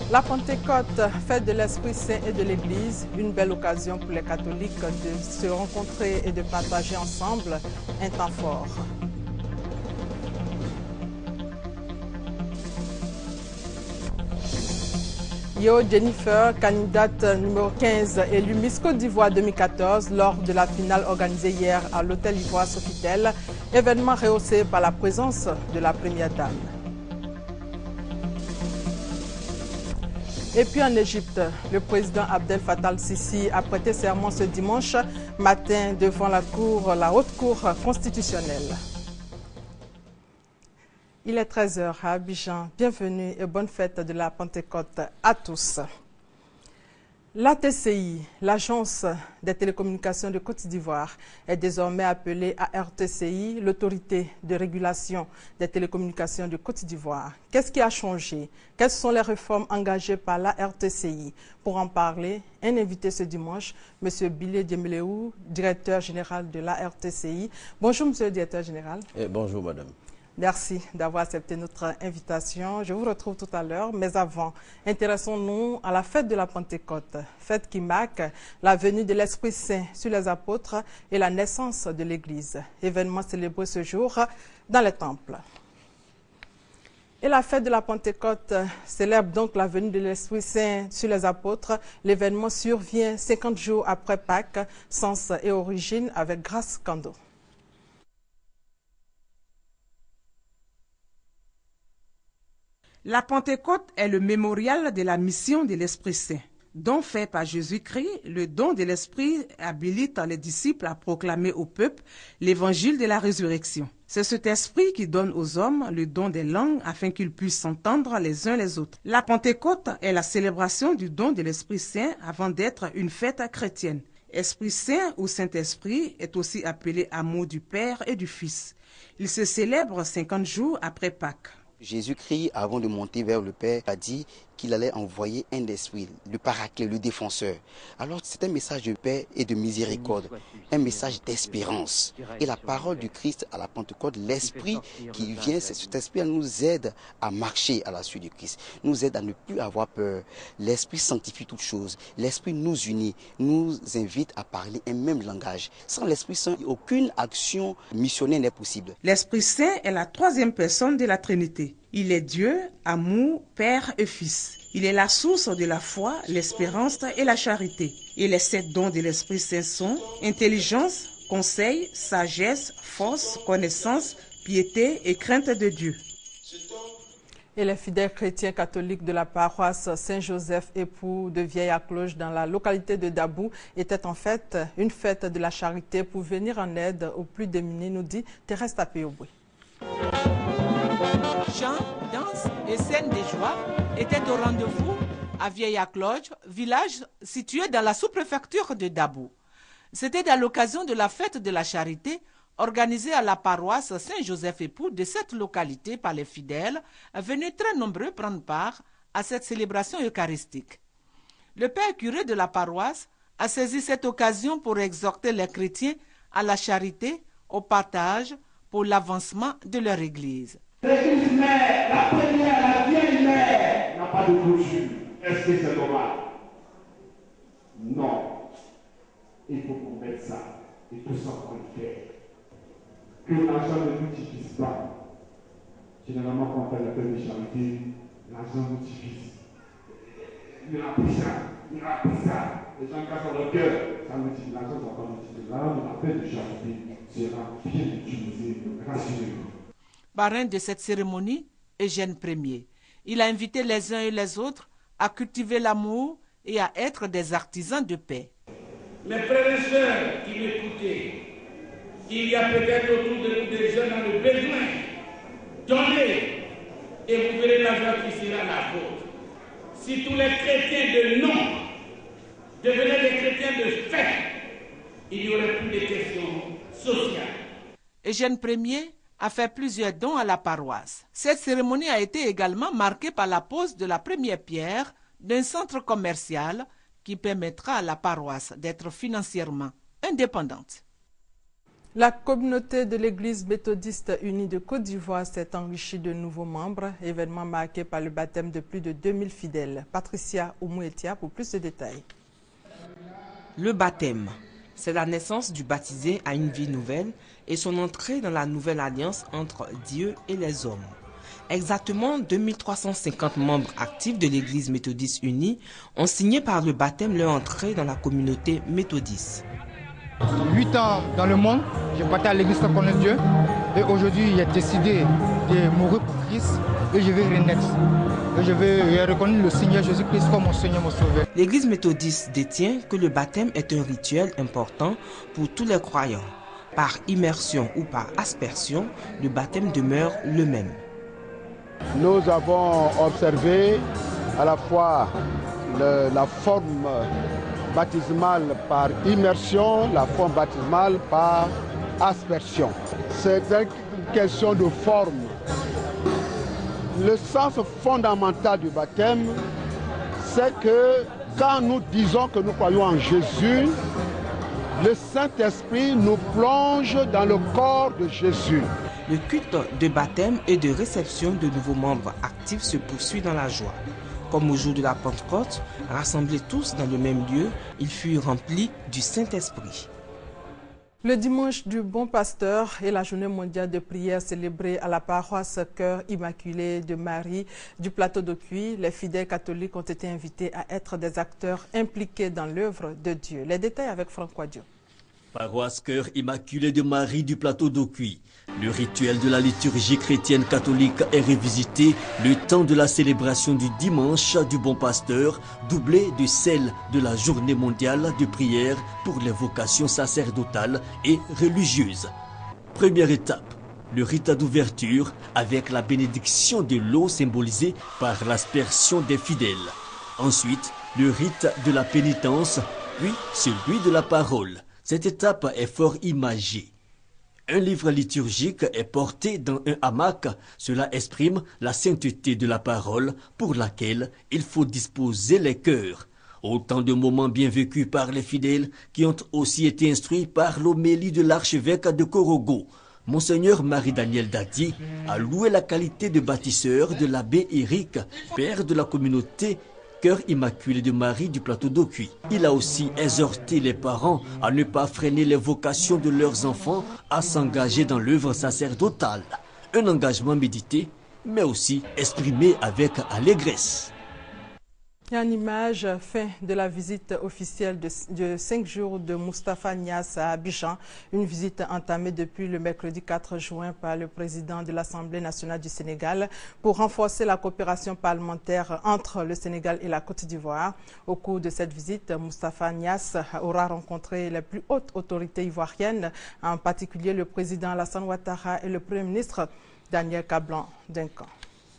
La Pentecôte, fête de l'Esprit Saint et de l'Église, une belle occasion pour les catholiques de se rencontrer et de partager ensemble un temps fort. Yo Jennifer, candidate numéro 15 élue Miss Côte d'Ivoire 2014 lors de la finale organisée hier à l'hôtel Ivoire Sofitel, événement rehaussé par la présence de la première dame. Et puis en Égypte, le président Abdel Fattah el-Sisi a prêté serment ce dimanche matin devant la haute cour constitutionnelle. Il est 13 h à Abidjan. Bienvenue et bonne fête de la Pentecôte à tous. L'ATCI, l'Agence des télécommunications de Côte d'Ivoire, est désormais appelée ARTCI, l'autorité de régulation des télécommunications de Côte d'Ivoire. Qu'est-ce qui a changé? Quelles sont les réformes engagées par l'ARTCI? Pour en parler, un invité ce dimanche, M. Bilé Diemeleou, directeur général de l'ARTCI. Bonjour, M. le directeur général. Bonjour, madame. Merci d'avoir accepté notre invitation. Je vous retrouve tout à l'heure, mais avant, intéressons-nous à la fête de la Pentecôte, fête qui marque la venue de l'Esprit Saint sur les apôtres et la naissance de l'Église, événement célébré ce jour dans les temples. Et la fête de la Pentecôte célèbre donc la venue de l'Esprit Saint sur les apôtres. L'événement survient 50 jours après Pâques, sens et origine avec Grâce Kando. La Pentecôte est le mémorial de la mission de l'Esprit Saint. Don fait par Jésus-Christ, le don de l'Esprit habilite les disciples à proclamer au peuple l'évangile de la résurrection. C'est cet esprit qui donne aux hommes le don des langues afin qu'ils puissent s'entendre les uns les autres. La Pentecôte est la célébration du don de l'Esprit Saint avant d'être une fête chrétienne. Esprit Saint ou Saint-Esprit est aussi appelé amour du Père et du Fils. Il se célèbre 50 jours après Pâques. Jésus-Christ, avant de monter vers le Père, a dit qu'il allait envoyer un esprit, le paraclet, le défenseur. Alors c'est un message de paix et de miséricorde, un message d'espérance. Et la parole du Christ à la Pentecôte, l'esprit qui vient, cet esprit nous aide à marcher à la suite du Christ, nous aide à ne plus avoir peur. L'esprit sanctifie toutes choses, l'esprit nous unit, nous invite à parler un même langage. Sans l'Esprit Saint, aucune action missionnaire n'est possible. L'Esprit Saint est la troisième personne de la Trinité. Il est Dieu, amour, Père et Fils. Il est la source de la foi, l'espérance et la charité. Et les 7 dons de l'Esprit Saint sont intelligence, conseil, sagesse, force, connaissance, piété et crainte de Dieu. Et les fidèles chrétiens catholiques de la paroisse Saint-Joseph, époux de Vieille-Acloche dans la localité de Dabou, étaient en fait une fête de la charité pour venir en aide aux plus démunis, nous dit Thérèse Tapéoboué. Chants, danses et scènes de joie étaient au rendez-vous à Vieille-Acloche, village situé dans la sous-préfecture de Dabou. C'était à l'occasion de la fête de la charité organisée à la paroisse Saint-Joseph-Époux de cette localité par les fidèles, venus très nombreux prendre part à cette célébration eucharistique. Le père curé de la paroisse a saisi cette occasion pour exhorter les chrétiens à la charité, au partage, pour l'avancement de leur église. L'église mère, la première, la vieille mère, n'a pas de clôture. Est-ce que c'est normal? Non. Il faut qu'on mette ça. Et tout ça pour le faire. Que l'argent ne nous divise pas. Généralement, quand on fait la fête de charité, l'argent nous divise. Il rappuie ça. Les gens cassent leur cœur. Ça nous dit, l'argent ne va pas nous diviser. Là, la fête de charité sera bien utilisée, rassurez-vous. Parrain de cette cérémonie, Eugène Premier. Il a invité les uns et les autres à cultiver l'amour et à être des artisans de paix. Mes frères et sœurs qui m'écoutez, il y a peut-être autour de nous des jeunes dans le besoin. Donnez et vous verrez la joie qui sera la vôtre. Si tous les chrétiens de nom devenaient des chrétiens de fait, il n'y aurait plus de questions sociales. Eugène Premier a fait plusieurs dons à la paroisse. Cette cérémonie a été également marquée par la pose de la première pierre d'un centre commercial qui permettra à la paroisse d'être financièrement indépendante. La communauté de l'Église méthodiste unie de Côte d'Ivoire s'est enrichie de nouveaux membres, événement marqué par le baptême de plus de 2000 fidèles. Patricia Oumouetia pour plus de détails. Le baptême, c'est la naissance du baptisé à une vie nouvelle et son entrée dans la nouvelle alliance entre Dieu et les hommes. Exactement 2350 membres actifs de l'Église méthodiste unie ont signé par le baptême leur entrée dans la communauté méthodiste. 8 ans dans le monde, j'ai bâti à l'église pour connaître Dieu. Et aujourd'hui, j'ai décidé de mourir pour Christ et je vais renaître. Et je vais reconnaître le Seigneur Jésus-Christ comme mon Seigneur, mon Sauveur. L'église méthodiste détient que le baptême est un rituel important pour tous les croyants. Par immersion ou par aspersion, le baptême demeure le même. Nous avons observé à la fois la forme baptismale par immersion, la forme baptismale par aspersion. C'est une question de forme. Le sens fondamental du baptême, c'est que quand nous disons que nous croyons en Jésus, le Saint-Esprit nous plonge dans le corps de Jésus. Le culte de baptême et de réception de nouveaux membres actifs se poursuit dans la joie. Comme au jour de la Pentecôte, rassemblés tous dans le même lieu, ils furent remplis du Saint-Esprit. Le dimanche du Bon Pasteur et la journée mondiale de prière célébrée à la paroisse Cœur Immaculé de Marie du plateau de Cuy, les fidèles catholiques ont été invités à être des acteurs impliqués dans l'œuvre de Dieu. Les détails avec Franck Dio. Paroisse Cœur Immaculé de Marie du plateau d'Ocuy. Le rituel de la liturgie chrétienne catholique est revisité le temps de la célébration du dimanche du Bon Pasteur, doublé de celle de la journée mondiale de prière pour les vocations sacerdotales et religieuses. Première étape, le rite d'ouverture avec la bénédiction de l'eau symbolisée par l'aspersion des fidèles. Ensuite, le rite de la pénitence, puis celui de la parole. Cette étape est fort imagée. Un livre liturgique est porté dans un hamac. Cela exprime la sainteté de la parole pour laquelle il faut disposer les cœurs. Autant de moments bien vécus par les fidèles qui ont aussi été instruits par l'homélie de l'archevêque de Korogo. Monseigneur Marie-Daniel Dadi a loué la qualité de bâtisseur de l'abbé Éric, père de la communauté Cœur Immaculé de Marie du plateau d'Ocuy. Il a aussi exhorté les parents à ne pas freiner les vocations de leurs enfants à s'engager dans l'œuvre sacerdotale. Un engagement médité, mais aussi exprimé avec allégresse. Et en image, fin de la visite officielle de 5 jours de Moustapha Niasse à Abidjan, une visite entamée depuis le mercredi 4 juin par le président de l'Assemblée nationale du Sénégal pour renforcer la coopération parlementaire entre le Sénégal et la Côte d'Ivoire. Au cours de cette visite, Moustapha Niasse aura rencontré les plus hautes autorités ivoiriennes, en particulier le président Alassane Ouattara et le Premier ministre Daniel Kablan-Duncan.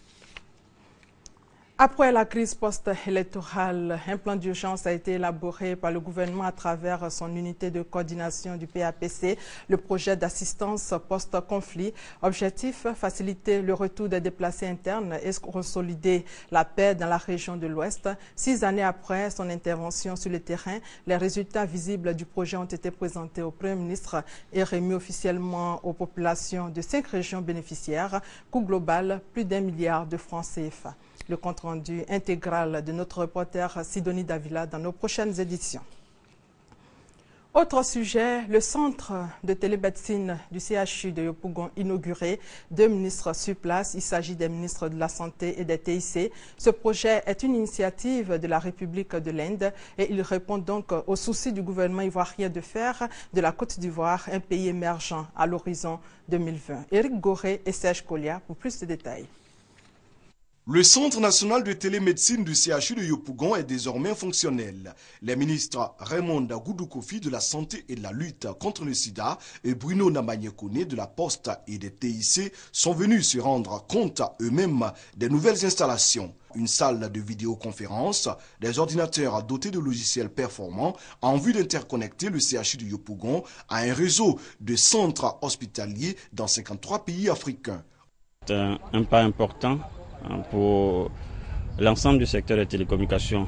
Après la crise post-électorale, un plan d'urgence a été élaboré par le gouvernement à travers son unité de coordination du PAPC, le projet d'assistance post-conflit. Objectif, faciliter le retour des déplacés internes et consolider la paix dans la région de l'Ouest. 6 années après son intervention sur le terrain, les résultats visibles du projet ont été présentés au Premier ministre et remis officiellement aux populations de 5 régions bénéficiaires. Coût global, plus d'1 milliard de francs CFA. Le compte-rendu intégral de notre reporter Sidonie Davila dans nos prochaines éditions. Autre sujet, le centre de télémédecine du CHU de Yopougon inauguré, 2 ministres sur place. Il s'agit des ministres de la Santé et des TIC. Ce projet est une initiative de la République de l'Inde et il répond donc au souci du gouvernement ivoirien de faire de la Côte d'Ivoire un pays émergent à l'horizon 2020. Éric Goré et Serge Kolia pour plus de détails. Le Centre national de télémédecine du CHU de Yopougon est désormais fonctionnel. Les ministres Raymond Goudou-Kofi de la Santé et de la lutte contre le sida et Bruno Namanyekone de la Poste et des TIC sont venus se rendre compte eux-mêmes des nouvelles installations. Une salle de vidéoconférence, des ordinateurs dotés de logiciels performants en vue d'interconnecter le CHU de Yopougon à un réseau de centres hospitaliers dans 53 pays africains. C'est un pas important pour l'ensemble du secteur des télécommunications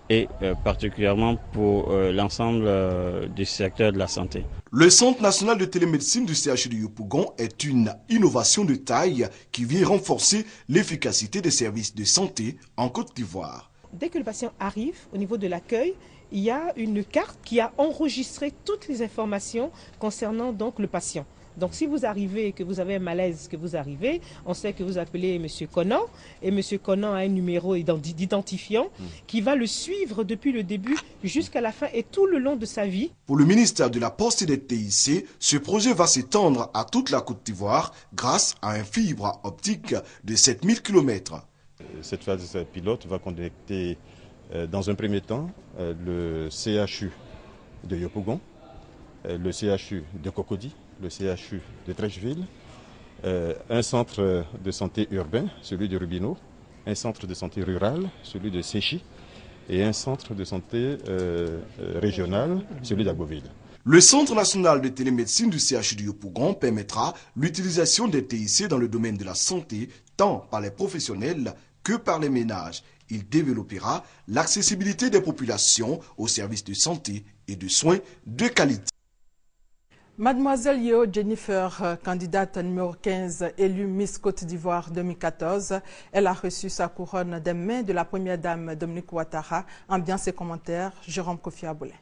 et particulièrement pour l'ensemble du secteur de la santé. Le Centre national de télémédecine du CHU de Yopougon est une innovation de taille qui vient renforcer l'efficacité des services de santé en Côte d'Ivoire. Dès que le patient arrive au niveau de l'accueil, il y a une carte qui a enregistré toutes les informations concernant donc le patient. Donc si vous arrivez et que vous avez un malaise, que vous arrivez, on sait que vous appelez M. Conan et M. Conan a un numéro d'identifiant qui va le suivre depuis le début jusqu'à la fin et tout le long de sa vie. Pour le ministère de la Poste et des TIC, ce projet va s'étendre à toute la Côte d'Ivoire grâce à un fibre optique de 7000 km. Cette phase pilote va connecter dans un premier temps le CHU de Yopougon, le CHU de Cocody, le CHU de Trècheville, un centre de santé urbain, celui de Rubino, un centre de santé rural, celui de Séchy, et un centre de santé régional, celui d'Agboville. Le Centre national de télémédecine du CHU de Yopougon permettra l'utilisation des TIC dans le domaine de la santé, tant par les professionnels que par les ménages. Il développera l'accessibilité des populations aux services de santé et de soins de qualité. Mademoiselle Yeo Jennifer, candidate numéro 15, élue Miss Côte d'Ivoire 2014, elle a reçu sa couronne des mains de la première dame Dominique Ouattara. Ambiance et commentaires, Jérôme Kofi Aboulé.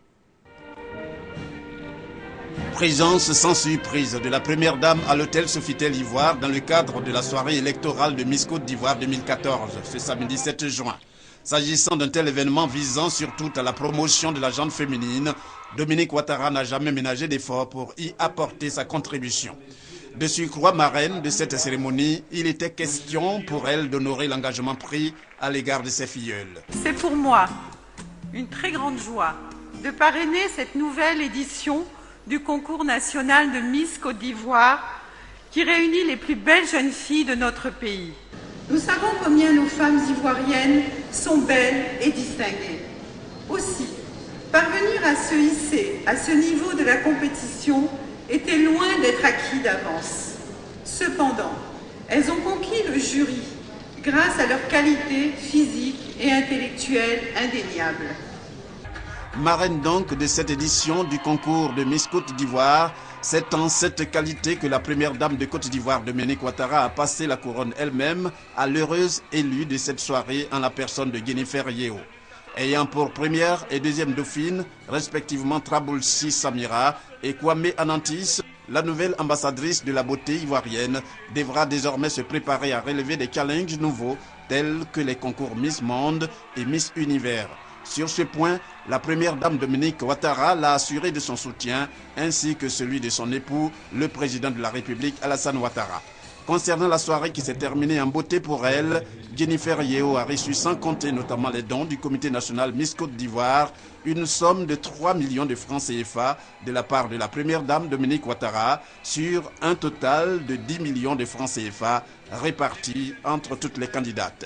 Présence sans surprise de la première dame à l'hôtel Sofitel Ivoire dans le cadre de la soirée électorale de Miss Côte d'Ivoire 2014, ce samedi 7 juin. S'agissant d'un tel événement visant surtout à la promotion de la gente féminine, Dominique Ouattara n'a jamais ménagé d'efforts pour y apporter sa contribution. De surcroît marraine de cette cérémonie, il était question pour elle d'honorer l'engagement pris à l'égard de ses filleuls. C'est pour moi une très grande joie de parrainer cette nouvelle édition du concours national de Miss Côte d'Ivoire qui réunit les plus belles jeunes filles de notre pays. Nous savons combien nos femmes ivoiriennes sont belles et distinguées. Aussi, parvenir à se hisser à ce niveau de la compétition était loin d'être acquis d'avance. Cependant, elles ont conquis le jury grâce à leur qualité physique et intellectuelle indéniable. Marraine donc de cette édition du concours de Miss Côte d'Ivoire, c'est en cette qualité que la première dame de Côte d'Ivoire, Dominique Ouattara, a passé la couronne elle-même à l'heureuse élue de cette soirée en la personne de Jennifer Yeo. Ayant pour première et deuxième dauphine, respectivement Traboulsi Samira et Kwame Anantis, la nouvelle ambassadrice de la beauté ivoirienne devra désormais se préparer à relever des challenges nouveaux tels que les concours Miss Monde et Miss Univers. Sur ce point, la première dame Dominique Ouattara l'a assuré de son soutien, ainsi que celui de son époux, le président de la République, Alassane Ouattara. Concernant la soirée qui s'est terminée en beauté pour elle, Jennifer Yeo a reçu, sans compter notamment les dons du Comité national Miss Côte d'Ivoire, une somme de 3 millions de francs CFA de la part de la première dame Dominique Ouattara sur un total de 10 millions de francs CFA répartis entre toutes les candidates.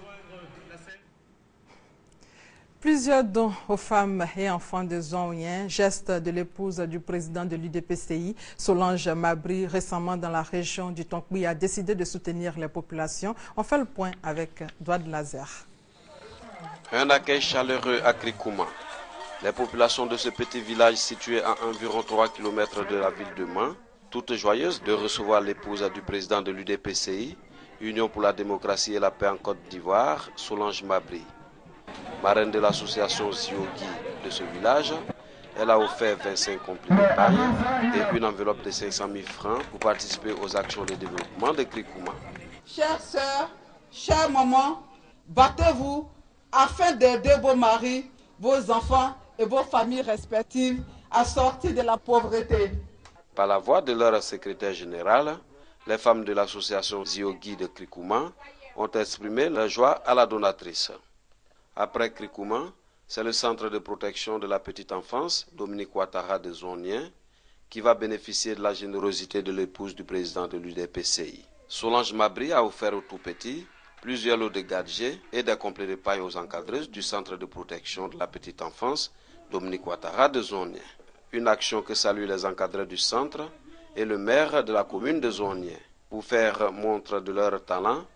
Plusieurs dons aux femmes et enfants de Zonien, geste de l'épouse du président de l'UDPCI, Solange Mabry, récemment dans la région du Tonkoui, a décidé de soutenir les populations. On fait le point avec Douad Lazer. Un accueil chaleureux à Krikouma. Les populations de ce petit village situé à environ 3 km de la ville de Man, toutes joyeuses de recevoir l'épouse du président de l'UDPCI, Union pour la démocratie et la paix en Côte d'Ivoire, Solange Mabry. Marraine de l'association Ziogi de ce village, elle a offert 25 compliments de taille et une enveloppe de 500 000 francs pour participer aux actions de développement de Krikouma. Chères sœurs, chères mamans, battez-vous afin d'aider vos maris, vos enfants et vos familles respectives à sortir de la pauvreté. Par la voix de leur secrétaire général, les femmes de l'association Ziogi de Krikouma ont exprimé leur joie à la donatrice. Après Krikouma, c'est le centre de protection de la petite enfance, Dominique Ouattara de Zonien, qui va bénéficier de la générosité de l'épouse du président de l'UDPCI. Solange Mabry a offert aux tout-petits plusieurs lots de gadgets et des complets de paille aux encadreuses du centre de protection de la petite enfance, Dominique Ouattara de Zonien. Une action que saluent les encadreurs du centre et le maire de la commune de Zonien. Pour faire montre de leur talent,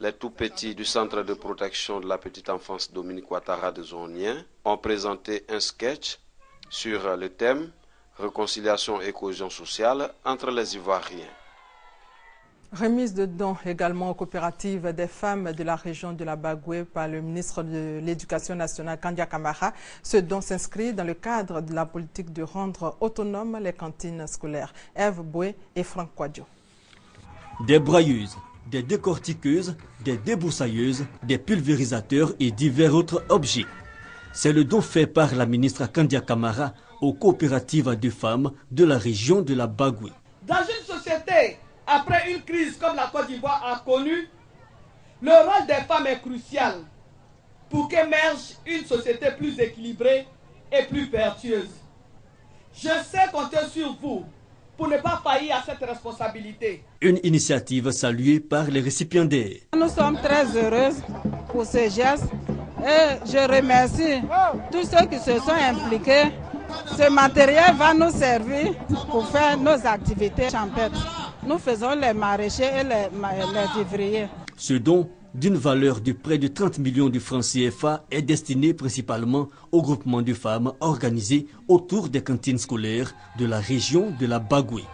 Les tout-petits du Centre de protection de la petite enfance Dominique Ouattara de Zonien ont présenté un sketch sur le thème « Réconciliation et cohésion sociale entre les Ivoiriens ». Remise de dons également aux coopératives des femmes de la région de la Bagoué par le ministre de l'Éducation nationale Kandia Camara. Ce don s'inscrit dans le cadre de la politique de rendre autonomes les cantines scolaires. Ève Boué et Franck Kwadjo. Des brailleuses, des décortiqueuses, des débroussailleuses, des pulvérisateurs et divers autres objets. C'est le don fait par la ministre Kandia Camara aux coopératives de femmes de la région de la Bagoué. Dans une société, après une crise comme la Côte d'Ivoire a connu, le rôle des femmes est crucial pour qu'émerge une société plus équilibrée et plus vertueuse. Je sais compter sur vous pour ne pas faillir à cette responsabilité. Une initiative saluée par les récipiendaires. Nous sommes très heureuses pour ce geste et je remercie tous ceux qui se sont impliqués. Ce matériel va nous servir pour faire nos activités champêtres. Nous faisons les maraîchers et les vivriers. Ce don, d'une valeur de près de 30 millions de francs CFA, est destiné principalement au groupement de femmes organisées autour des cantines scolaires de la région de la Bagoué.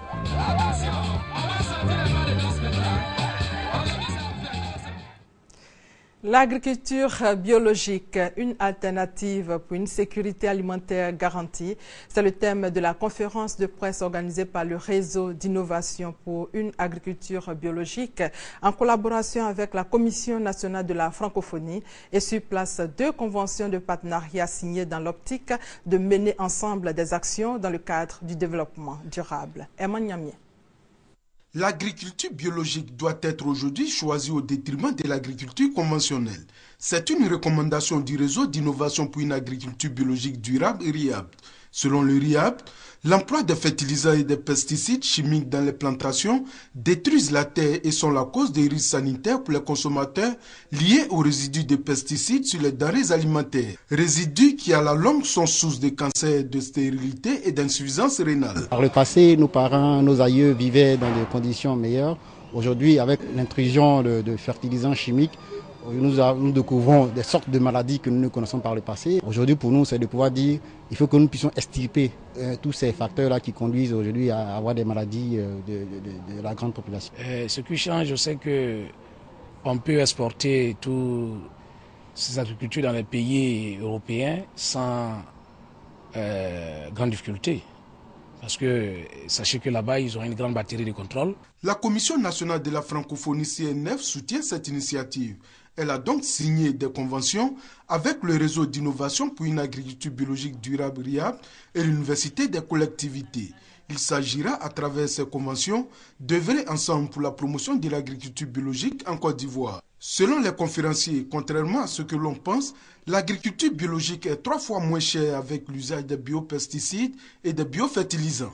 L'agriculture biologique, une alternative pour une sécurité alimentaire garantie. C'est le thème de la conférence de presse organisée par le réseau d'innovation pour une agriculture biologique en collaboration avec la Commission nationale de la francophonie et sur place 2 conventions de partenariat signées dans l'optique de mener ensemble des actions dans le cadre du développement durable. Emmanuel Niamien. L'agriculture biologique doit être aujourd'hui choisie au détriment de l'agriculture conventionnelle. C'est une recommandation du réseau d'innovation pour une agriculture biologique durable RIAB. Selon le RIAB, l'emploi des fertilisants et des pesticides chimiques dans les plantations détruisent la terre et sont la cause des risques sanitaires pour les consommateurs liés aux résidus de pesticides sur les denrées alimentaires. Résidus qui à la longue sont source de cancer, de stérilité et d'insuffisance rénale. Par le passé, nos parents, nos aïeux vivaient dans des conditions meilleures. Aujourd'hui, avec l'intrusion de fertilisants chimiques, nous découvrons des sortes de maladies que nous ne connaissons par le passé. Aujourd'hui, pour nous, c'est de pouvoir dire qu'il faut que nous puissions extirper tous ces facteurs-là qui conduisent aujourd'hui à avoir des maladies de la grande population. Ce qui change, c'est qu'on peut exporter toutes ces agricultures dans les pays européens sans grande difficulté. Parce que sachez que là-bas, ils ont une grande batterie de contrôle. La Commission nationale de la francophonie CNF soutient cette initiative. Elle a donc signé des conventions avec le réseau d'innovation pour une agriculture biologique durable RIAB et l'Université des collectivités. Il s'agira, à travers ces conventions, d'œuvrer ensemble pour la promotion de l'agriculture biologique en Côte d'Ivoire. Selon les conférenciers, contrairement à ce que l'on pense, l'agriculture biologique est 3 fois moins chère avec l'usage des biopesticides et des biofertilisants.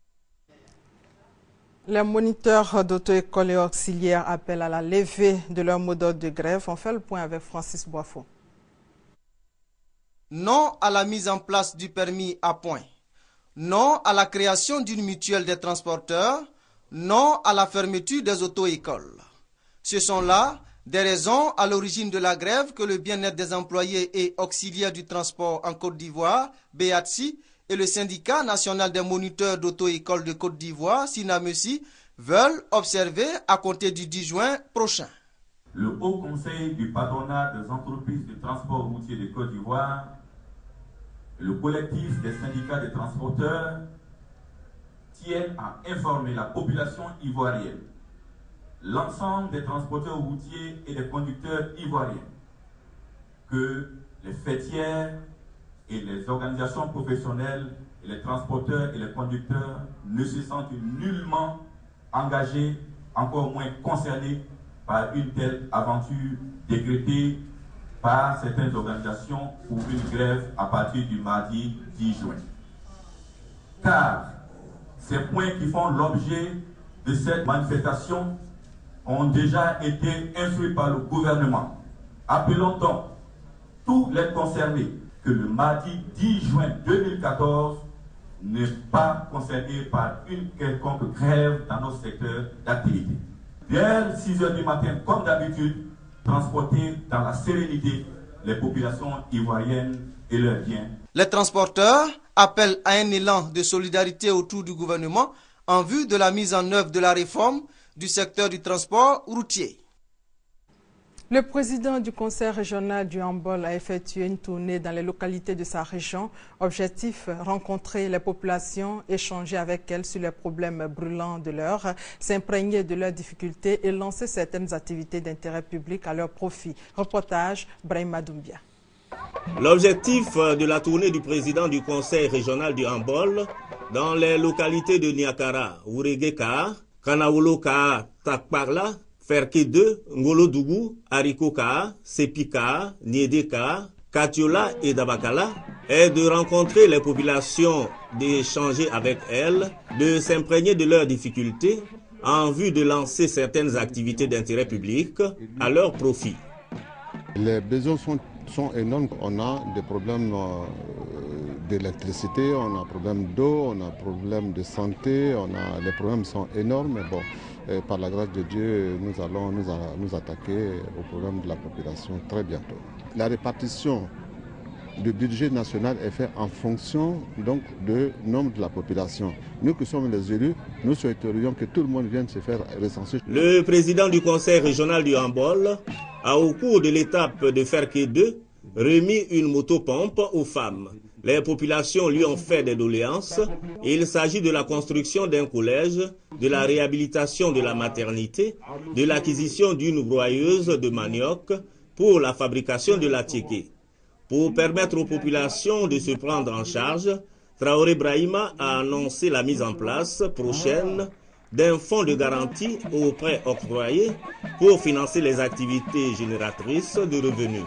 Les moniteurs d'auto-école et auxiliaires appellent à la levée de leur mot d'ordre de grève. On fait le point avec Francis Boifo. Non à la mise en place du permis à points. Non à la création d'une mutuelle des transporteurs. Non à la fermeture des auto-écoles. Ce sont là des raisons à l'origine de la grève que le bien-être des employés et auxiliaires du transport en Côte d'Ivoire, BATSI, et le syndicat national des moniteurs d'auto-école de Côte d'Ivoire, SINAMESI, veulent observer à compter du 10 juin prochain. Le Haut Conseil du patronat des entreprises de transport routier de Côte d'Ivoire, le collectif des syndicats des transporteurs tiennent à informer la population ivoirienne, l'ensemble des transporteurs routiers et des conducteurs ivoiriens, que les fêtières et les organisations professionnelles, et les transporteurs et les conducteurs ne se sentent nullement engagés, encore moins concernés par une telle aventure décrétée par certaines organisations pour une grève à partir du mardi 10 juin. Car ces points qui font l'objet de cette manifestation ont déjà été instruits par le gouvernement. Appelons donc tous les concernés que le mardi 10 juin 2014 n'est pas concerné par une quelconque grève dans notre secteur d'activité. Dès 6 h du matin, comme d'habitude, transporter dans la sérénité les populations ivoiriennes et leurs biens. Les transporteurs appellent à un élan de solidarité autour du gouvernement en vue de la mise en œuvre de la réforme du secteur du transport routier. Le président du Conseil régional du handball a effectué une tournée dans les localités de sa région. Objectif, rencontrer les populations, échanger avec elles sur les problèmes brûlants de l'heure, s'imprégner de leurs difficultés et lancer certaines activités d'intérêt public à leur profit. Reportage, Brahima Doumbia. L'objectif de la tournée du président du Conseil régional du handball dans les localités de Niakara, Ouregeka, Kanaoloka, Takparla, Ferke 2, Ngolodougou, Arikoka, Sepika, Niedeka, Katiola et Dabakala est de rencontrer les populations, d'échanger avec elles, de s'imprégner de leurs difficultés en vue de lancer certaines activités d'intérêt public à leur profit. Les besoins sont énormes. On a des problèmes d'électricité, on a des problèmes d'eau, on a des problèmes de santé, les problèmes sont énormes. Mais bon, par la grâce de Dieu, nous allons nous attaquer au problème de la population très bientôt. La répartition du budget national est faite en fonction donc du nombre de la population. Nous qui sommes les élus, nous souhaiterions que tout le monde vienne se faire recenser. Le président du Conseil régional du handball a, au cours de l'étape de Ferke 2, remis une motopompe aux femmes. Les populations lui ont fait des doléances. Il s'agit de la construction d'un collège, de la réhabilitation de la maternité, de l'acquisition d'une broyeuse de manioc pour la fabrication de la tiéké. Pour permettre aux populations de se prendre en charge, Traoré Brahima a annoncé la mise en place prochaine d'un fonds de garantie aux prêts octroyés pour financer les activités génératrices de revenus.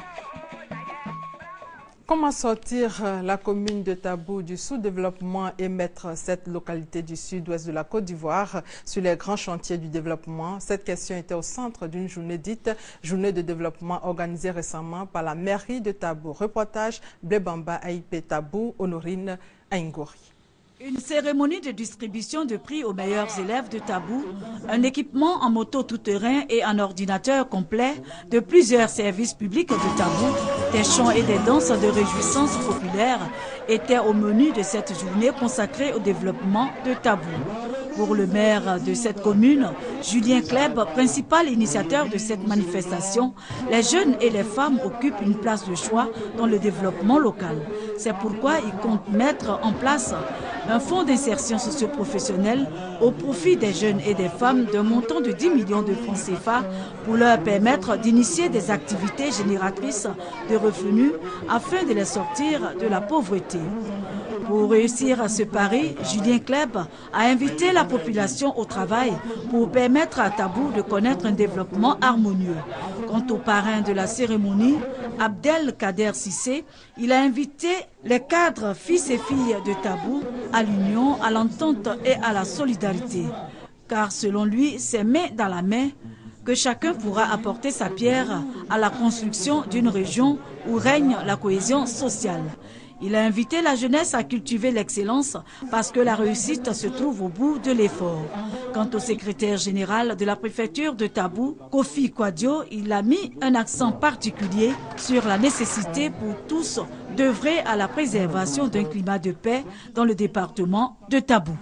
Comment sortir la commune de Tabou du sous-développement et mettre cette localité du sud-ouest de la Côte d'Ivoire sur les grands chantiers du développement? Cette question était au centre d'une journée dite Journée de développement organisée récemment par la mairie de Tabou. Reportage Blebamba Aïpé Tabou, Honorine Aingori. Une cérémonie de distribution de prix aux meilleurs élèves de Tabou, un équipement en moto tout-terrain et un ordinateur complet de plusieurs services publics de Tabou, des chants et des danses de réjouissance populaire étaient au menu de cette journée consacrée au développement de Tabou. Pour le maire de cette commune, Julien Kleb, principal initiateur de cette manifestation, les jeunes et les femmes occupent une place de choix dans le développement local. C'est pourquoi il compte mettre en place un fonds d'insertion socio-professionnelle au profit des jeunes et des femmes d'un montant de 10 millions de francs CFA pour leur permettre d'initier des activités génératrices de revenus afin de les sortir de la pauvreté. Pour réussir à ce pari, Julien Kleb a invité la population au travail pour permettre à Tabou de connaître un développement harmonieux. Quant au parrain de la cérémonie, Abdel Kader Sissé, il a invité les cadres fils et filles de Tabou à l'union, à l'entente et à la solidarité. Car selon lui, c'est main dans la main que chacun pourra apporter sa pierre à la construction d'une région où règne la cohésion sociale. Il a invité la jeunesse à cultiver l'excellence parce que la réussite se trouve au bout de l'effort. Quant au secrétaire général de la préfecture de Tabou, Kofi Kwadio, il a mis un accent particulier sur la nécessité pour tous d'œuvrer à la préservation d'un climat de paix dans le département de Tabou.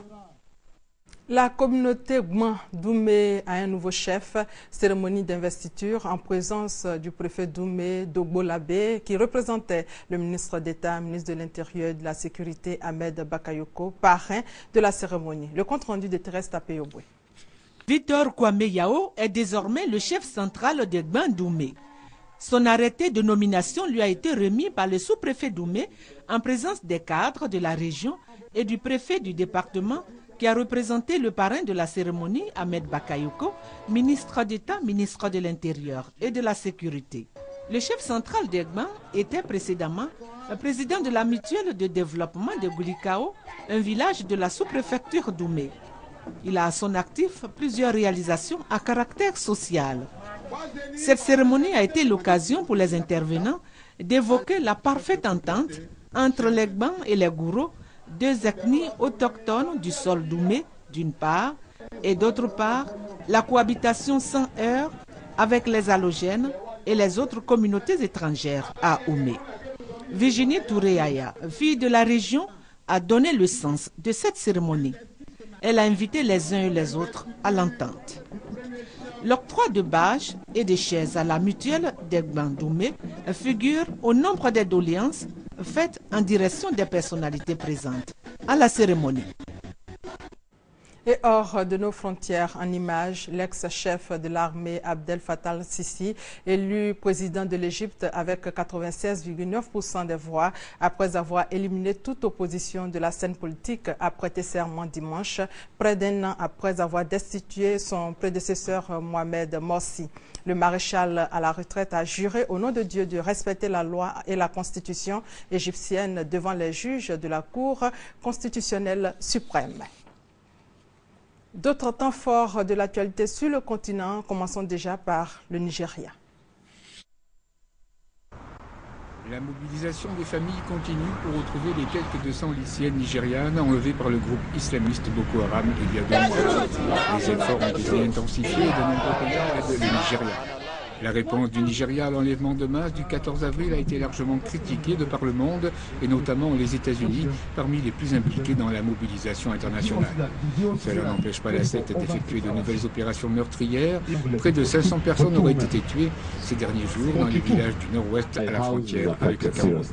La communauté Gman Doumé a un nouveau chef, cérémonie d'investiture en présence du préfet Doumé Dogbo Labé qui représentait le ministre d'État, ministre de l'Intérieur et de la Sécurité Ahmed Bakayoko, parrain de la cérémonie. Le compte rendu de Thérèse Tapeyoboué. Victor Kwame Yao est désormais le chef central de Gman Doumé. Son arrêté de nomination lui a été remis par le sous-préfet Doumé en présence des cadres de la région et du préfet du département qui a représenté le parrain de la cérémonie, Ahmed Bakayoko, ministre d'État, ministre de l'Intérieur et de la Sécurité. Le chef central d'Egban était précédemment le président de la mutuelle de développement de Goulikao, un village de la sous-préfecture d'Oumé. Il a à son actif plusieurs réalisations à caractère social. Cette cérémonie a été l'occasion pour les intervenants d'évoquer la parfaite entente entre l'Egban et les Gouro, deux ethnies autochtones du sol Doumé, d'une part, et d'autre part, la cohabitation sans heurts avec les halogènes, et les autres communautés étrangères à Oumé. Virginie Touréaya, fille de la région, a donné le sens de cette cérémonie. Elle a invité les uns et les autres à l'entente. L'octroi de bâches et des chaises à la mutuelle des Gbandoumé figure au nombre des doléances faites en direction des personnalités présentes à la cérémonie. Et hors de nos frontières, en images, l'ex-chef de l'armée Abdel Fattah al-Sisi, élu président de l'Égypte avec 96,9% des voix, après avoir éliminé toute opposition de la scène politique, a prêté serment dimanche, près d'un an après avoir destitué son prédécesseur Mohamed Morsi. Le maréchal à la retraite a juré au nom de Dieu de respecter la loi et la constitution égyptienne devant les juges de la Cour constitutionnelle suprême. D'autres temps forts de l'actualité sur le continent, commençons déjà par le Nigeria. La mobilisation des familles continue pour retrouver les quelques 200 lycéennes nigérianes enlevées par le groupe islamiste Boko Haram il y a 2 mois. Les efforts ont été intensifiés et de nombreux pays aident le Nigeria. La réponse du Nigeria à l'enlèvement de masse du 14 avril a été largement critiquée de par le monde, et notamment les États-Unis, parmi les plus impliqués dans la mobilisation internationale. Cela n'empêche pas la secte d'effectuer de nouvelles opérations meurtrières. Près de 500 personnes auraient été tuées ces derniers jours dans les villages du nord-ouest à la frontière avec le Cameroun.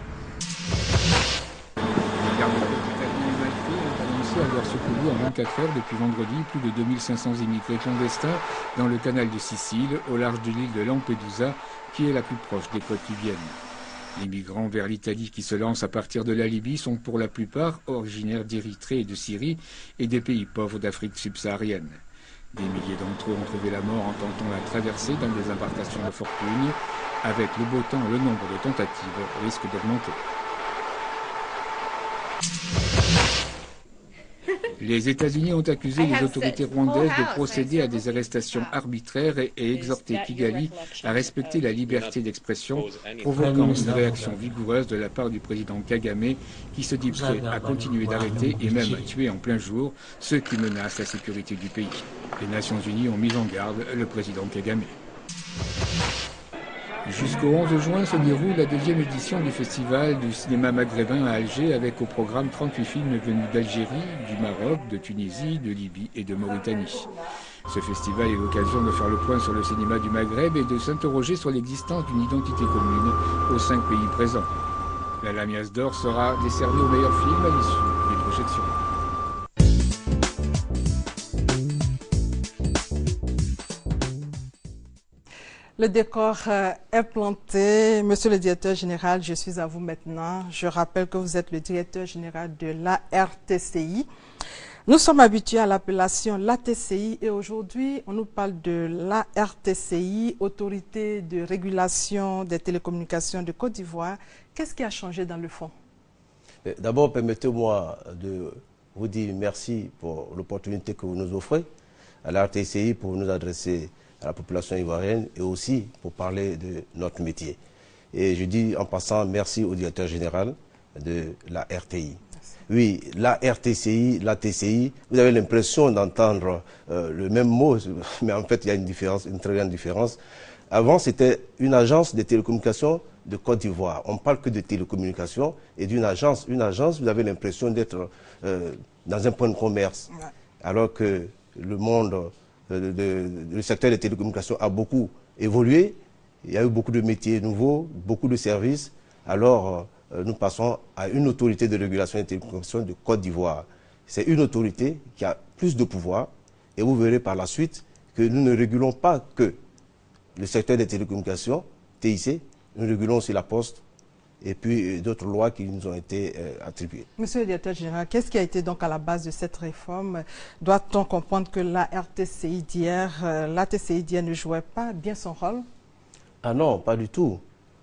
Avoir secouru en 24 heures depuis vendredi plus de 2500 immigrés clandestins dans le canal de Sicile, au large de l'île de Lampedusa, qui est la plus proche des côtes libyennes. Les migrants vers l'Italie qui se lancent à partir de la Libye sont pour la plupart originaires d'Érythrée et de Syrie et des pays pauvres d'Afrique subsaharienne. Des milliers d'entre eux ont trouvé la mort en tentant la traversée dans des embarcations de fortune. Avec le beau temps, le nombre de tentatives risque d'augmenter. Les États-Unis ont accusé les autorités rwandaises de procéder à des arrestations arbitraires et exhorté Kigali à respecter la liberté d'expression, provoquant une réaction vigoureuse de la part du président Kagame, qui se dit prêt à continuer d'arrêter et même à tuer en plein jour ceux qui menacent la sécurité du pays. Les Nations Unies ont mis en garde le président Kagame. Jusqu'au 11 juin se déroule la 2e édition du Festival du cinéma maghrébin à Alger, avec au programme 38 films venus d'Algérie, du Maroc, de Tunisie, de Libye et de Mauritanie. Ce festival est l'occasion de faire le point sur le cinéma du Maghreb et de s'interroger sur l'existence d'une identité commune aux 5 pays présents. La Lamias d'Or sera décernée au meilleur film à l'issue des projections. Le décor est planté. Monsieur le directeur général, je suis à vous maintenant. Je rappelle que vous êtes le directeur général de l'ARTCI. Nous sommes habitués à l'appellation l'ATCI et aujourd'hui, on nous parle de l'ARTCI, Autorité de régulation des télécommunications de Côte d'Ivoire. Qu'est-ce qui a changé dans le fond? D'abord, permettez-moi de vous dire merci pour l'opportunité que vous nous offrez à l'ARTCI pour nous adresser à la population ivoirienne et aussi pour parler de notre métier. Et je dis en passant merci au directeur général de la RTI. Oui, la RTCI, la TCI, vous avez l'impression d'entendre le même mot, mais en fait il y a une différence, une très grande différence. Avant c'était une agence de télécommunications de Côte d'Ivoire. On ne parle que de télécommunications et d'une agence. Une agence, vous avez l'impression d'être dans un point de commerce, alors que le monde... le secteur des télécommunications a beaucoup évolué, il y a eu beaucoup de métiers nouveaux, beaucoup de services, alors nous passons à une autorité de régulation des télécommunications de Côte d'Ivoire. C'est une autorité qui a plus de pouvoir et vous verrez par la suite que nous ne régulons pas que le secteur des télécommunications, TIC, nous régulons aussi la Poste, et puis d'autres lois qui nous ont été attribuées. Monsieur le directeur général, qu'est-ce qui a été donc à la base de cette réforme? Doit-on comprendre que la RTCI d'hier, ne jouait pas bien son rôle? Ah non, pas du tout.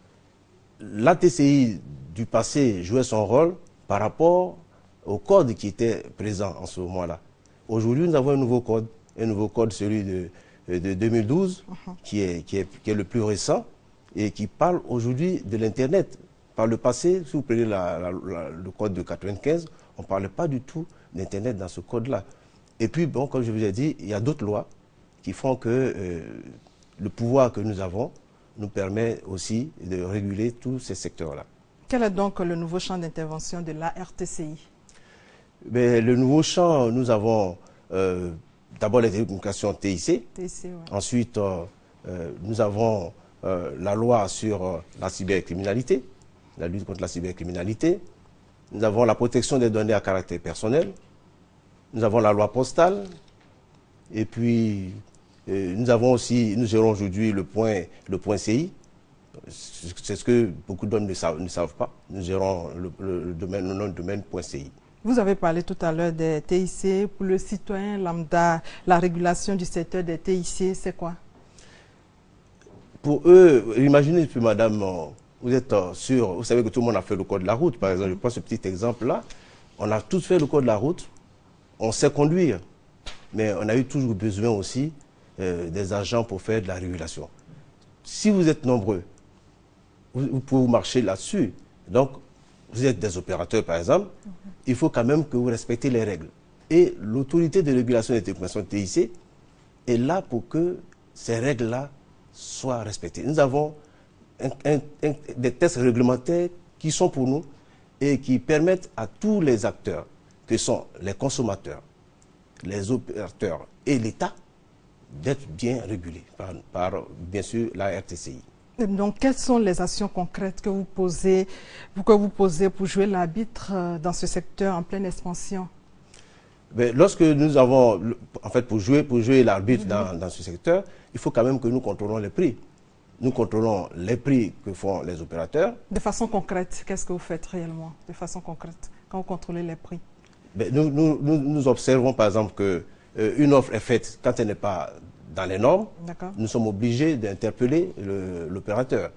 La TCI du passé jouait son rôle par rapport au code qui était présent en ce moment-là. Aujourd'hui, nous avons un nouveau code, celui de 2012, qui est le plus récent et qui parle aujourd'hui de l'Internet. Par le passé, si vous prenez le code de 95, on ne parlait pas du tout d'Internet dans ce code-là. Et puis, bon, comme je vous ai dit, il y a d'autres lois qui font que le pouvoir que nous avons nous permet aussi de réguler tous ces secteurs-là. Quel est donc le nouveau champ d'intervention de la RTCI? Le nouveau champ, nous avons d'abord les télécommunications TIC. Ouais. Ensuite, nous avons la loi sur la cybercriminalité, la lutte contre la cybercriminalité. Nous avons la protection des données à caractère personnel. Nous avons la loi postale. Et puis, nous avons aussi, nous gérons aujourd'hui le point CI. C'est ce que beaucoup d'hommes ne savent pas. Nous gérons le nom de domaine .ci. Vous avez parlé tout à l'heure des TIC. Pour le citoyen lambda, la régulation du secteur des TIC, c'est quoi? Pour eux, imaginez, puis madame, vous êtes sûr, vous savez que tout le monde a fait le code de la route, par exemple. Je prends ce petit exemple-là. On a tous fait le code de la route, on sait conduire, mais on a eu toujours besoin aussi des agents pour faire de la régulation. Si vous êtes nombreux, vous pouvez marcher là-dessus. Donc, vous êtes des opérateurs, par exemple, il faut quand même que vous respectez les règles. Et l'autorité de régulation des télécommunications TIC est là pour que ces règles-là soient respectées. Nous avons des tests réglementaires qui sont pour nous et qui permettent à tous les acteurs, que sont les consommateurs, les opérateurs et l'État, d'être bien régulés par, bien sûr, la RTCI. Donc, quelles sont les actions concrètes que vous posez pour jouer l'arbitre dans ce secteur en pleine expansion? Lorsque nous avons, en fait, pour jouer l'arbitre dans ce secteur, il faut quand même que nous contrôlons les prix. Nous contrôlons les prix que font les opérateurs. De façon concrète, qu'est-ce que vous faites réellement, de façon concrète, quand vous contrôlez les prix? Nous observons, par exemple, qu'une offre est faite quand elle n'est pas dans les normes. Nous sommes obligés d'interpeller l'opérateur.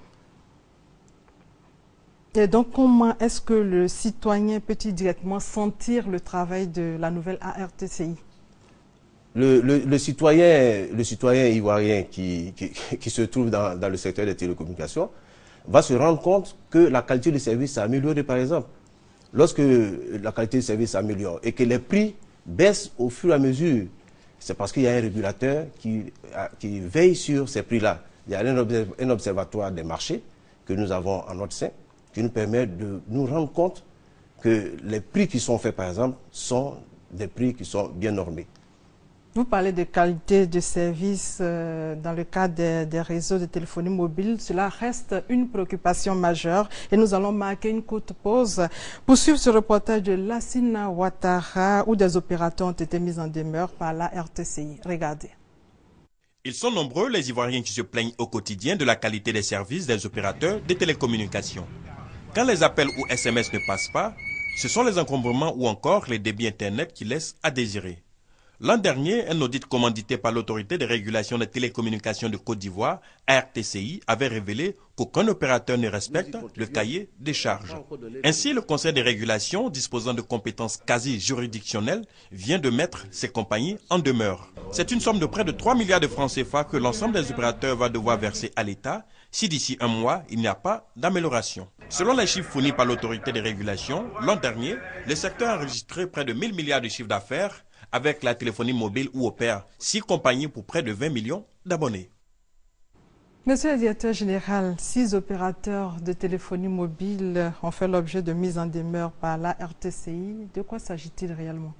Et donc, comment est-ce que le citoyen peut-il directement sentir le travail de la nouvelle ARTCI? Le citoyen ivoirien qui se trouve dans le secteur des télécommunications va se rendre compte que la qualité du service s'est améliorée, par exemple. Lorsque la qualité du service s'améliore et que les prix baissent au fur et à mesure, c'est parce qu'il y a un régulateur qui veille sur ces prix-là. Il y a un observatoire des marchés que nous avons en notre sein, qui nous permet de nous rendre compte que les prix qui sont faits, par exemple, sont des prix qui sont bien normés. Vous parlez de qualité de service dans le cadre des réseaux de téléphonie mobile. Cela reste une préoccupation majeure et nous allons marquer une courte pause pour suivre ce reportage de Lassina Ouattara où des opérateurs ont été mis en demeure par la RTCI. Regardez. Ils sont nombreux les Ivoiriens qui se plaignent au quotidien de la qualité des services des opérateurs de télécommunications. Quand les appels ou SMS ne passent pas, ce sont les encombrements ou encore les débits Internet qui laissent à désirer. L'an dernier, un audit commandité par l'autorité de régulation des télécommunications de Côte d'Ivoire, RTCI, avait révélé qu'aucun opérateur ne respecte le cahier des charges. Ainsi, le Conseil de régulation, disposant de compétences quasi juridictionnelles, vient de mettre ces compagnies en demeure. C'est une somme de près de 3 milliards de francs CFA que l'ensemble des opérateurs va devoir verser à l'État si d'ici un mois, il n'y a pas d'amélioration. Selon les chiffres fournis par l'autorité de régulation, l'an dernier, le secteur a enregistré près de 1000 milliards de chiffre d'affaires avec la téléphonie mobile où opèrent 6 compagnies pour près de 20 millions d'abonnés. Monsieur le directeur général, 6 opérateurs de téléphonie mobile ont fait l'objet de mise en demeure par la RTCI. De quoi s'agit-il réellement?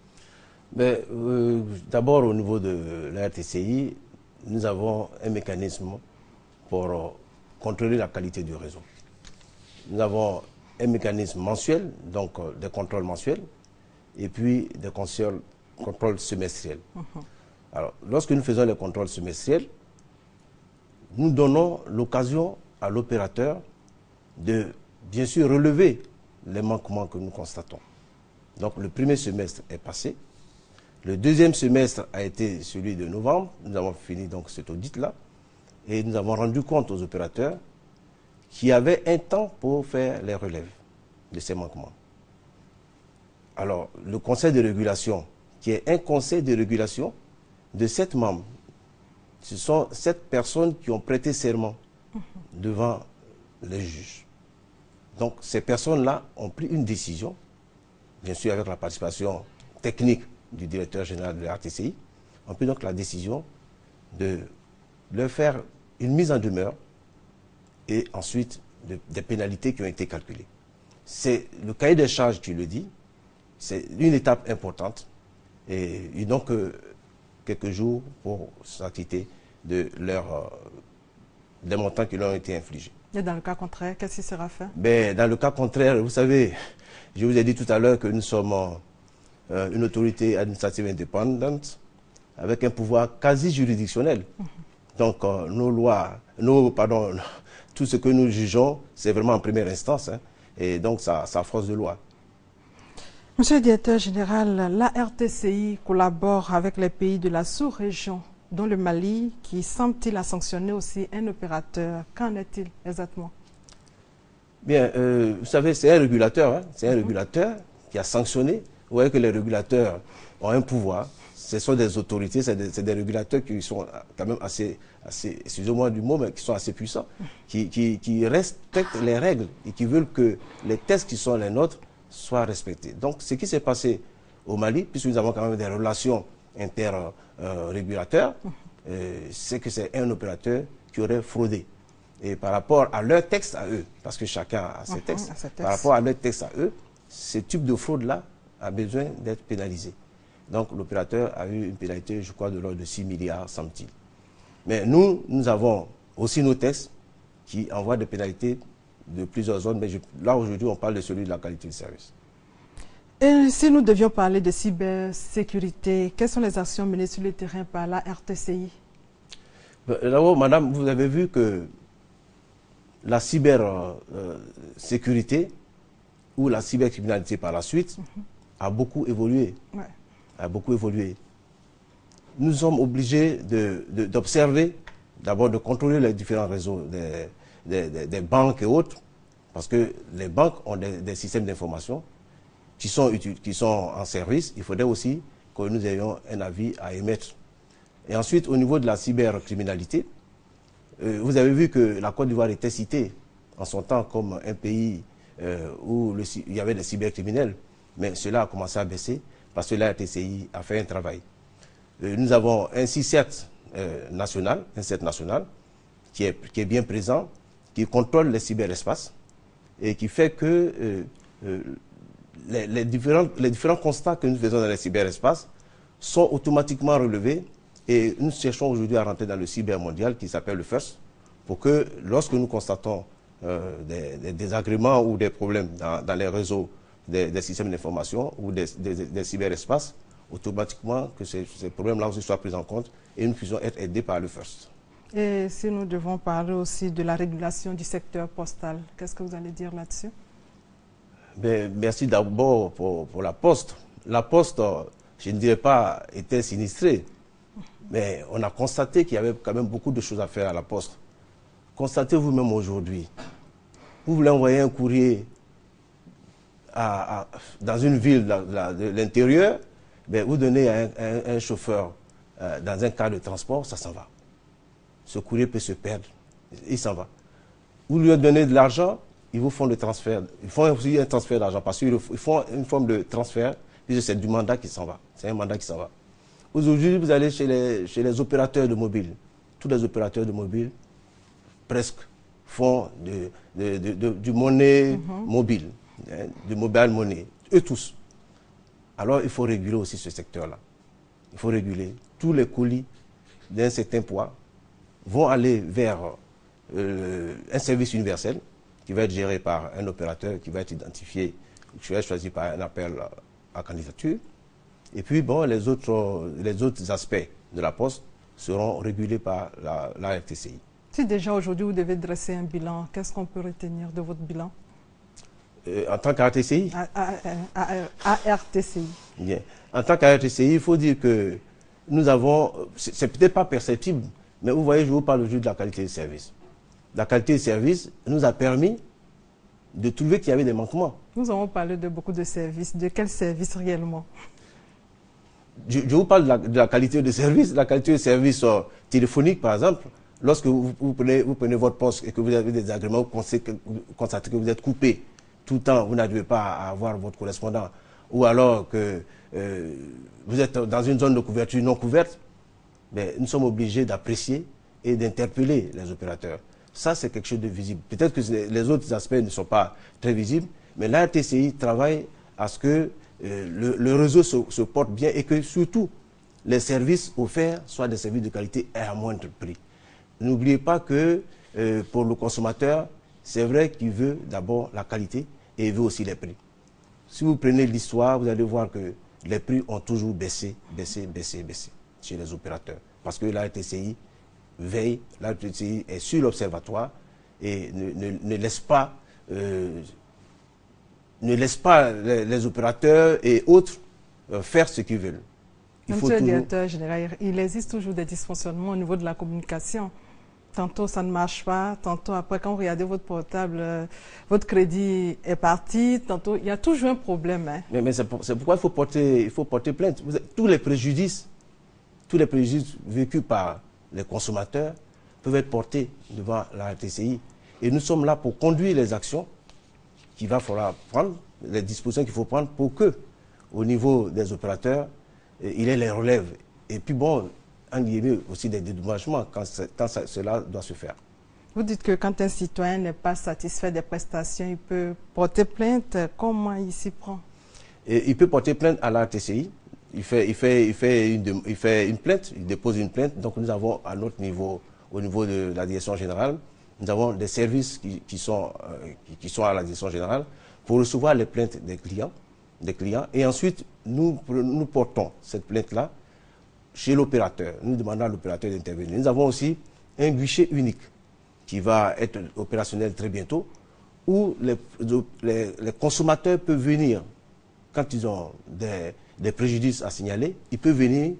D'abord, au niveau de la RTCI, nous avons un mécanisme pour contrôler la qualité du réseau. Nous avons un mécanisme mensuel, donc des contrôles mensuels, et puis des contrôles semestriels. Alors, lorsque nous faisons les contrôles semestriels, nous donnons l'occasion à l'opérateur de, bien sûr, relever les manquements que nous constatons. Donc, le premier semestre est passé. Le deuxième semestre a été celui de novembre. Nous avons fini donc cet audit-là. Et nous avons rendu compte aux opérateurs qui avaient un temps pour faire les relèves de ces manquements. Alors, le conseil de régulation, qui est un conseil de régulation de 7 membres, ce sont 7 personnes qui ont prêté serment devant les juges. Donc, ces personnes-là ont pris une décision, bien sûr avec la participation technique du directeur général de la RTCI, ont pris donc la décision de leur faire une mise en demeure et ensuite des pénalités qui ont été calculées. C'est le cahier des charges qui le dit, c'est une étape importante et ils n'ont que quelques jours pour s'acquitter des montants qui leur ont été infligés. Et dans le cas contraire, qu'est-ce qui sera fait? Dans le cas contraire, vous savez, je vous ai dit tout à l'heure que nous sommes une autorité administrative indépendante avec un pouvoir quasi juridictionnel. Donc nos lois, tout ce que nous jugeons, c'est vraiment en première instance. Et donc ça force de loi. Monsieur le directeur général, la RTCI collabore avec les pays de la sous-région, dont le Mali, qui semble-t-il a sanctionné aussi un opérateur. Qu'en est-il exactement? Bien, vous savez, c'est un régulateur. C'est un régulateur qui a sanctionné. Vous voyez que les régulateurs ont un pouvoir. Ce sont des autorités, c'est des régulateurs qui sont quand même assez excusez-moi du mot, mais qui sont assez puissants, qui respectent les règles et qui veulent que les tests qui sont les nôtres soient respectés. Donc, ce qui s'est passé au Mali, puisque nous avons quand même des relations inter-régulateurs, c'est que c'est un opérateur qui aurait fraudé. Et par rapport à leur texte à eux, parce que chacun a ses textes, par rapport à leur texte à eux, ce type de fraude-là a besoin d'être pénalisé. Donc l'opérateur a eu une pénalité, je crois, de l'ordre de 6 milliards, semble-t-il. Mais nous avons aussi nos textes qui envoient des pénalités de plusieurs zones. Mais là, aujourd'hui, on parle de celui de la qualité de service. Et si nous devions parler de cybersécurité, quelles sont les actions menées sur le terrain par la RTCI? D'abord, madame, vous avez vu que la cybersécurité ou la cybercriminalité par la suite a beaucoup évolué. Ouais. A beaucoup évolué. Nous sommes obligés d'observer, d'abord de contrôler les différents réseaux des banques et autres, parce que les banques ont des systèmes d'information qui sont en service. Il faudrait aussi que nous ayons un avis à émettre. Et ensuite, au niveau de la cybercriminalité, vous avez vu que la Côte d'Ivoire était citée en son temps comme un pays où il y avait des cybercriminels, mais cela a commencé à baisser parce que la RTCI a fait un travail. Nous avons un C7 national, qui est bien présent, qui contrôle les cyberespaces et qui fait que les différents constats que nous faisons dans les cyberespaces sont automatiquement relevés et nous cherchons aujourd'hui à rentrer dans le cyber mondial qui s'appelle le FIRST pour que lorsque nous constatons des désagréments ou des problèmes dans les réseaux des systèmes d'information ou des cyberespaces, automatiquement que ces problèmes-là aussi soient pris en compte et nous puissions être aidés par le FIRST. Et si nous devons parler aussi de la régulation du secteur postal, qu'est-ce que vous allez dire là-dessus? Merci d'abord pour la Poste. La Poste, je ne dirais pas, était sinistrée, mais on a constaté qu'il y avait quand même beaucoup de choses à faire à la Poste. Constatez vous-même aujourd'hui, vous voulez envoyer un courrier dans une ville de l'intérieur, vous donnez à un chauffeur dans un cas de transport, ça s'en va. Ce courrier peut se perdre, il s'en va. Vous lui donnez de l'argent, ils vous font le transfert. Ils font aussi un transfert d'argent parce qu'ils font une forme de transfert, puisque c'est du mandat qui s'en va. C'est un mandat qui s'en va. Aujourd'hui, vous allez chez les opérateurs de mobile. Tous les opérateurs de mobile, presque, font du monnaie mobile, du mobile money. Eux tous. Alors, il faut réguler aussi ce secteur-là. Il faut réguler. Tous les colis d'un certain poids vont aller vers un service universel qui va être géré par un opérateur qui va être identifié, qui va être choisi par un appel à candidature. Et puis, bon, les autres aspects de la Poste seront régulés par la RTCI. Si déjà aujourd'hui vous devez dresser un bilan, qu'est-ce qu'on peut retenir de votre bilan? En tant qu'RTCI? RTCI. Bien. En tant qu'RTCI, il faut dire que nous avons, c'est peut-être pas perceptible, mais vous voyez, je vous parle aujourd'hui de la qualité de service. La qualité de service nous a permis de trouver qu'il y avait des manquements. Nous avons parlé de beaucoup de services. De quels services réellement? Je vous parle de la qualité de service. La qualité de service téléphonique, par exemple, lorsque vous prenez votre poste et que vous avez des agréments, vous constatez que vous êtes coupé tout le temps, vous n'arrivez pas à avoir votre correspondant, ou alors que vous êtes dans une zone de couverture non couverte, nous sommes obligés d'apprécier et d'interpeller les opérateurs. Ça, c'est quelque chose de visible. Peut-être que les autres aspects ne sont pas très visibles, mais la RTCI travaille à ce que le réseau se porte bien et que surtout les services offerts soient des services de qualité et à moindre prix. N'oubliez pas que pour le consommateur, c'est vrai qu'il veut d'abord la qualité et il veut aussi les prix. Si vous prenez l'histoire, vous allez voir que les prix ont toujours baissé chez les opérateurs. Parce que la RTCI veille, la RTCI est sur l'observatoire et ne laisse pas les opérateurs et autres faire ce qu'ils veulent. Monsieur le directeur général, il existe toujours des dysfonctionnements au niveau de la communication. Tantôt ça ne marche pas, tantôt après quand vous regardez votre portable, votre crédit est parti, tantôt il y a toujours un problème. Hein. Mais c'est pourquoi il faut porter plainte. Tous les préjudices vécus par les consommateurs peuvent être portés devant la RTCI. Et nous sommes là pour conduire les actions qu'il va falloir prendre, les dispositions qu'il faut prendre pour que, au niveau des opérateurs, il ait les relèves. Et puis bon, il y a aussi des dédommagements quand cela doit se faire. Vous dites que quand un citoyen n'est pas satisfait des prestations, il peut porter plainte. Comment il s'y prend? Il peut porter plainte à la RTCI. Il fait une plainte, il dépose une plainte. Donc nous avons à notre niveau, au niveau de la direction générale, nous avons des services qui sont à la direction générale pour recevoir les plaintes des clients. Et ensuite, nous portons cette plainte-là chez l'opérateur. Nous demandons à l'opérateur d'intervenir. Nous avons aussi un guichet unique qui va être opérationnel très bientôt, où les consommateurs peuvent venir, quand ils ont des préjudices à signaler, ils peuvent venir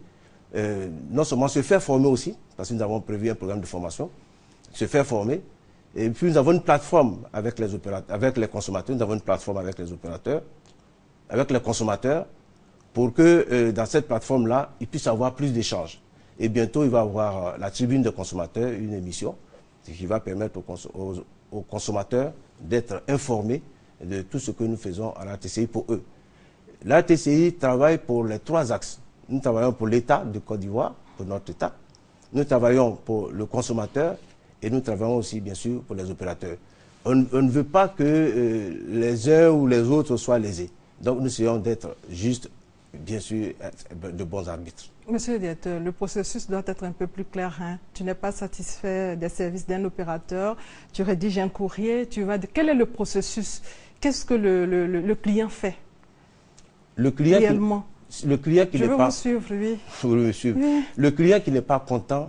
non seulement se faire former aussi, parce que nous avons prévu un programme de formation, se faire former, et puis nous avons une plateforme avec les consommateurs, nous avons une plateforme avec les opérateurs, avec les consommateurs, pour que dans cette plateforme-là, ils puissent avoir plus d'échanges. Et bientôt, il va y avoir la tribune des consommateurs, une émission, qui va permettre aux consommateurs d'être informés de tout ce que nous faisons à la RTCI pour eux. La RTCI travaille pour les 3 axes. Nous travaillons pour l'État de Côte d'Ivoire, pour notre État. Nous travaillons pour le consommateur et nous travaillons aussi, bien sûr, pour les opérateurs. On ne veut pas que les uns ou les autres soient lésés. Donc, nous essayons d'être justes, bien sûr, de bons arbitres. Monsieur le directeur, le processus doit être un peu plus clair. Hein? Tu n'es pas satisfait des services d'un opérateur, tu rédiges un courrier, quel est le processus? Qu'est-ce que le client fait? Le client réellement? Le client qui Je n'est veux pas... vous suivre, oui. Vous me suivre. Oui. Le client qui n'est pas content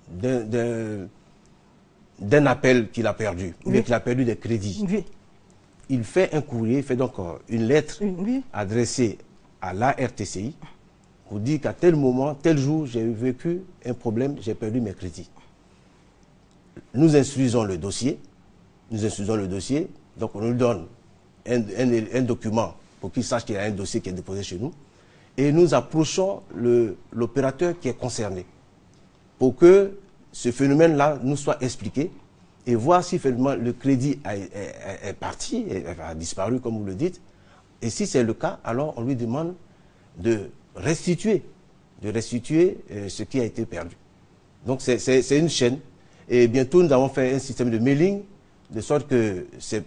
d'un appel qu'il a perdu, ou bien qu'il a perdu des crédits. Oui. Il fait un courrier, il fait donc une lettre adressée à la RTCI pour dire qu'à tel moment, tel jour, j'ai vécu un problème, j'ai perdu mes crédits. Nous instruisons le dossier, donc on nous donne un document pour qu'il sache qu'il y a un dossier qui est déposé chez nous, et nous approchons l'opérateur qui est concerné pour que ce phénomène-là nous soit expliqué et voir si finalement le crédit est parti, a disparu comme vous le dites. Et si c'est le cas, alors on lui demande de restituer ce qui a été perdu. Donc c'est une chaîne. Et bientôt nous avons fait un système de mailing, de sorte que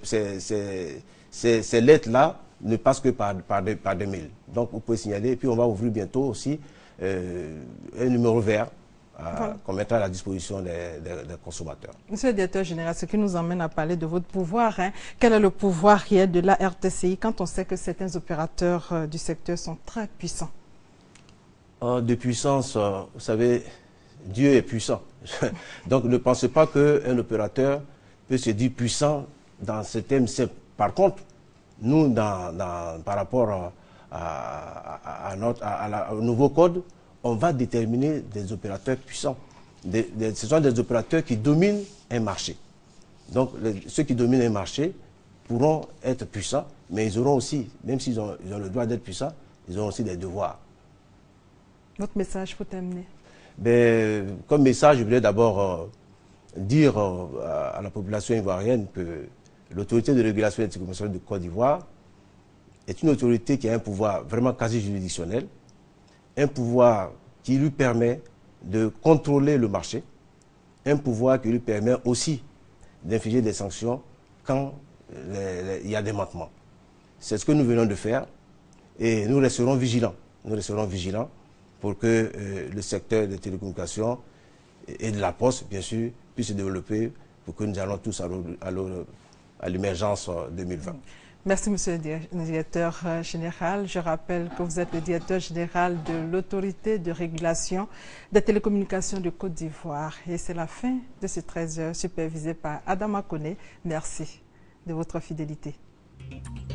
ces lettres-là ne passent que par des mails. Donc vous pouvez signaler. Et puis on va ouvrir bientôt aussi un numéro vert qu'on mettra à la disposition des consommateurs. Monsieur le directeur général, ce qui nous emmène à parler de votre pouvoir. Hein. Quel est le pouvoir réel de la RTCI quand on sait que certains opérateurs du secteur sont très puissants? De puissance, vous savez, Dieu est puissant. Donc ne pensez pas qu'un opérateur peut se dire puissant dans ce thème simple. Par contre, nous, par rapport au nouveau code, on va déterminer des opérateurs puissants. Ce sont des opérateurs qui dominent un marché. Donc, ceux qui dominent un marché pourront être puissants, mais ils auront aussi, même s'ils ont le droit d'être puissants, ils auront aussi des devoirs. Votre message pour terminer? Comme message, je voulais d'abord dire à la population ivoirienne que l'autorité de régulation et de télécommunications de Côte d'Ivoire est une autorité qui a un pouvoir vraiment quasi juridictionnel, un pouvoir qui lui permet de contrôler le marché, un pouvoir qui lui permet aussi d'infliger des sanctions quand il y a des manquements. C'est ce que nous venons de faire et nous resterons vigilants. Nous resterons vigilants pour que le secteur des télécommunications et de la poste, bien sûr, puisse se développer pour que nous allons tous à l'émergence 2020. Merci, monsieur le directeur général. Je rappelle que vous êtes le directeur général de l'autorité de régulation des télécommunications de Côte d'Ivoire. Et c'est la fin de ce 13h supervisé par Adama Koné. Merci de votre fidélité.